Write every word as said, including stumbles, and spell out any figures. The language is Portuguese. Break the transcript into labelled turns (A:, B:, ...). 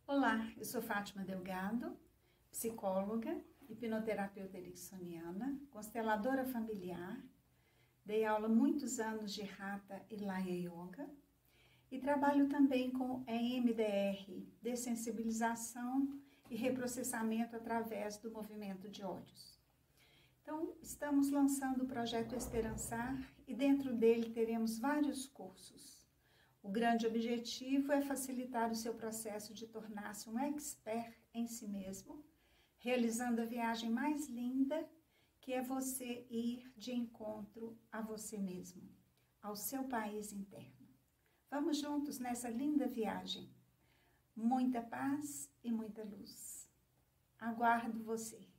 A: Olá, eu sou Fátima Delgado, psicóloga, hipnoterapeuta ericksoniana, consteladora familiar, dei aula muitos anos de Hatha e Laya Yoga e trabalho também com E M D R, dessensibilização e reprocessamento através do movimento de ódios. Então, estamos lançando o projeto Esperançar e dentro dele teremos vários cursos. O grande objetivo é facilitar o seu processo de tornar-se um expert em si mesmo, realizando a viagem mais linda, que é você ir de encontro a você mesmo, ao seu país interno. Vamos juntos nessa linda viagem. Muita paz e muita luz. Aguardo você.